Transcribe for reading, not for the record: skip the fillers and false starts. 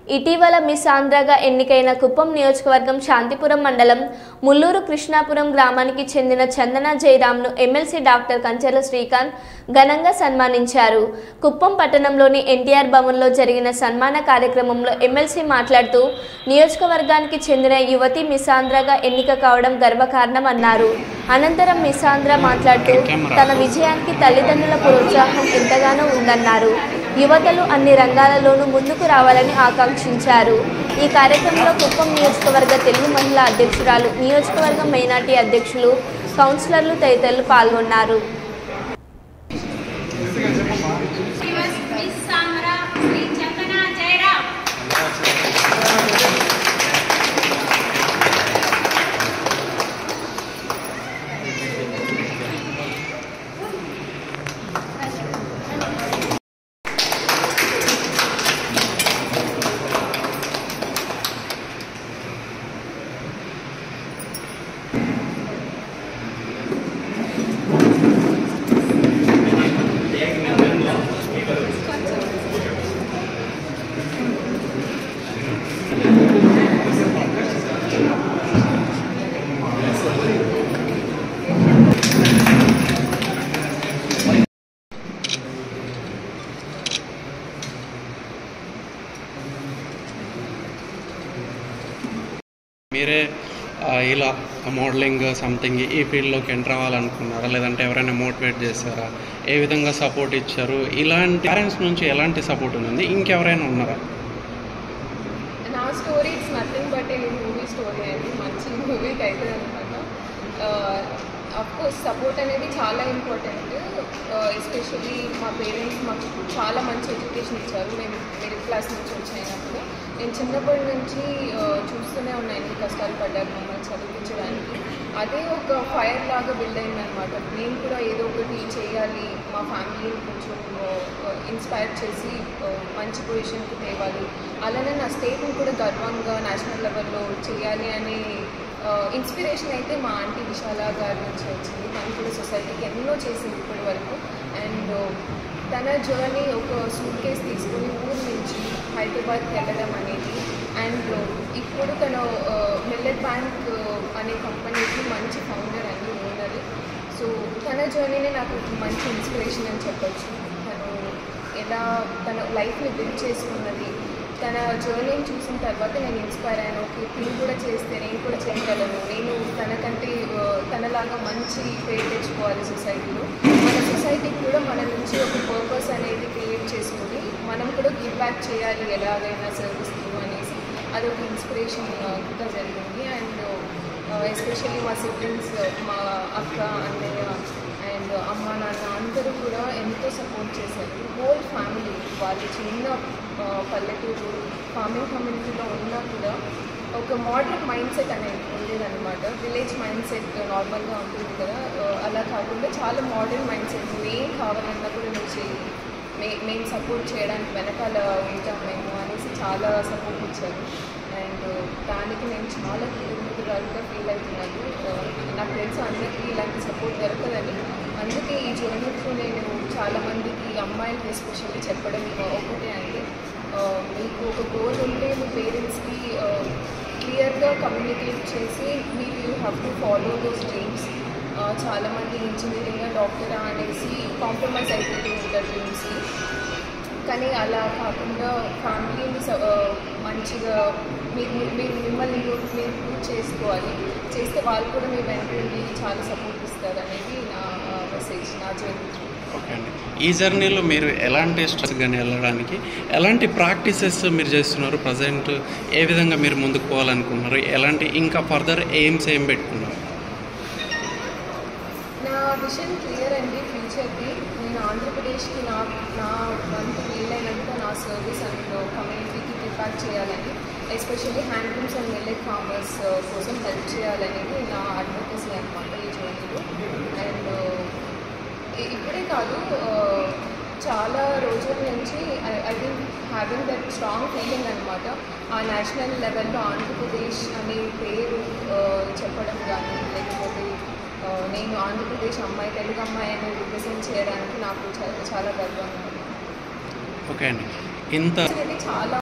ఇటీవల మిస్ ఆంధ్రగా ఎన్నికైన కుప్పం నియోజకవర్గం శాంతిపురం మండలం ముల్లూరు కృష్ణాపురం గ్రామానికి చెందిన చందన జయరామ్ను ఎమ్మెల్సీ డాక్టర్ కంచెల శ్రీకాంత్ ఘనంగా సన్మానించారు. కుప్పం పట్టణంలోని ఎన్టీఆర్ భవన్లో జరిగిన సన్మాన కార్యక్రమంలో ఎమ్మెల్సీ మాట్లాడుతూ నియోజకవర్గానికి చెందిన యువతి మిస్ ఆంధ్రగా ఎన్నిక కావడం గర్వకారణమన్నారు. అనంతరం మిస్ ఆంధ్ర మాట్లాడుతూ తన విజయానికి తల్లిదండ్రుల ప్రోత్సాహం ఎంతగానో ఉందన్నారు. యువతలు అన్ని రంగాలలోనూ ముందుకు రావాలని ఆకాంక్షించారు. ఈ కార్యక్రమంలో కుప్పం నియోజకవర్గ తెలుగు మహిళా అధ్యక్షురాలు, నియోజకవర్గం మైనార్టీ అధ్యక్షులు, కౌన్సిలర్లు తదితరులు పాల్గొన్నారు. మీరే ఇలా మోడలింగ్ సంథింగ్ ఈ ఫీల్డ్లోకి ఎంటర్ అవ్వాలనుకున్నారా, లేదంటే ఎవరైనా మోటివేట్ చేశారా, ఏ విధంగా సపోర్ట్ ఇచ్చారు? ఇలాంటి పేరెంట్స్ నుంచి ఎలాంటి సపోర్ట్ ఉంది? ఇంకెవరైనా ఉన్నారా? నా story it's nothing but a movie story అండి. మంచి మూవీకి అయితే అనమాట. అఫ్కోర్స్ సపోర్ట్ అనేది చాలా ఇంపార్టెంట్. ఎస్పెషల్లీ మా పేరెంట్స్ మాకు చాలా మంచి ఎడ్యుకేషన్ ఇచ్చారు. నేను మిడిల్ క్లాస్ నుంచి వచ్చినప్పుడు నేను చిన్నప్పటి నుంచి చూస్తూనే ఉన్నాను ఎన్ని కష్టాలు పడ్డారు మమ్మల్ని చదివించడానికి. అదే ఒక ఫైర్ లాగా బిల్డ్ అయిందనమాట. నేను కూడా ఏదో ఒకటి చేయాలి, మా ఫ్యామిలీని కొంచెం ఇన్స్పైర్ చేసి మంచి పొజిషన్కి తేవాలి, అలానే నా స్టేట్ని కూడా గర్వంగా నేషనల్ లెవెల్లో చేయాలి అనే ఇన్స్పిరేషన్ అయితే మా ఆంటీ విశాల గారి నుంచి వచ్చింది. తను కూడా సొసైటీకి ఎన్నో చేసింది ఇప్పటి వరకు. అండ్ తన జర్నీ ఒక సూట్ కేసు తీసుకుని ఊరు నుంచి హైదరాబాద్కి వెళ్ళడం అనేది, అండ్ ఇప్పుడు తను మిల్లెట్ బ్యాంక్ అనే కంపెనీకి మంచి ఫౌండర్ అండి, ఓనర్. సో తన జర్నీనే నాకు మంచి ఇన్స్పిరేషన్ అని చెప్పచ్చు. తను ఎలా తన లైఫ్ని బిల్డ్ చేసుకున్నది, తన జర్నీని చూసిన తర్వాత నేను ఇన్స్పైర్ అయ్యాను. ఓకే, నేను కూడా చేస్తే నేను కూడా చేయగలను, నేను తనకంటే తనలాగా మంచి పేరు తెచ్చుకోవాలి సొసైటీలో. మన సొసైటీకి కూడా మన నుంచి ఒక పర్పస్ అనేది క్రియేట్ చేసుకుని మనం కూడా గివ్ బ్యాక్ చేయాలి ఎలాగైనా సర్వీస్ అనేసి అదొక ఇన్స్పిరేషన్గా జరిగింది. అండ్ ఎస్పెషల్లీ మా సిబ్లింగ్స్, మా అక్క, అన్నయ్య అండ్ అమ్మ, నాన్న అందరూ కూడా ఎంతో సపోర్ట్ చేశారు. Whole family. వాళ్ళు చిన్న పల్లెటూరు ఫార్మింగ్ కమ్యూనిటీలో ఉన్నా కూడా ఒక మోడర్న్ మైండ్ సెట్ అనేది ఉండేదన్నమాట. విలేజ్ మైండ్ సెట్ నార్మల్గా ఉంటుంది కదా, అలా కాకుండా చాలా మోడర్న్ మైండ్ సెట్. నువ్వేం కావాలన్నా కూడా నువ్వు చేయి, మేము సపోర్ట్ చేయడానికి వెనకాల ఉంటాం మేము అనేసి చాలా సపోర్ట్ ఇచ్చారు. అండ్ దానికి నేను చాలా కృతజ్ఞతగా ఫీల్ అవుతున్నాను. నాకు తెలుసు అందరికీ ఇలాంటి సపోర్ట్ దొరకదని. అందుకే ఈ జర్నీతో నేను చాలామందికి అమ్మాయిలకి ఎస్పెషల్లీ చెప్పడం ఒకటే అండి, మీకు ఒక గోల్ ఉంటే మీ పేరెంట్స్కి క్లియర్గా కమ్యూనికేట్ చేసి మీరు you have to follow those dreams. చాలామంది ఇంజనీరింగ్, డాక్టరా అనేసి కాంప్రమైజ్ అయిపోతూ ఉంటారు డ్రీమ్స్కి. కానీ అలా కాకుండా ఫ్యామిలీని మంచిగా మీరు మిమ్మల్ని మీరు ప్రూవ్ చేసుకోవాలి. చేస్తే వాళ్ళు కూడా మీ వెంటనే చాలా సపోర్ట్ ఇస్తారు అనేది నా మెసేజ్, నా జర్నీ. ఓకే అండి, ఈ జర్నీలో మీరు ఎలాంటి స్ట్రెస్ కానీ వెళ్ళడానికి ఎలాంటి ప్రాక్టీసెస్ మీరు చేస్తున్నారు? ప్రజెంట్ ఏ విధంగా మీరు ముందుకు పోవాలనుకున్నారు? ఎలాంటి ఇంకా ఫర్దర్ ఎయిమ్స్ ఏం పెట్టుకున్నారు? నా విజన్ క్లియర్ అండి ఫ్యూచర్కి. నేను ఆంధ్రప్రదేశ్కి నా వంతు వీలైనంత నా సర్వీస్ అండ్ కమ్యూనిటీకి ప్రిపేర్ చేయాలని, especially handlooms and millet farmers కోసం హెల్ప్ చేయాలనేది నా అడ్వొకేసీ అనమాట ఈ జర్నీలో. అండ్ ఇప్పుడే కాదు, చాలా రోజుల నుంచి I think having that strong feeling అనమాట. ఆ నేషనల్ లెవెల్లో ఆంధ్రప్రదేశ్ అనే పేరు చెప్పడం కానీ, లేకపోతే నేను ఆంధ్రప్రదేశ్ అమ్మాయి, తెలుగు అమ్మాయి అని రిప్రజెంట్ చేయడానికి నాకు చాలా గర్వంగా ఉంది. ఓకే అండి, ఇంత చాలా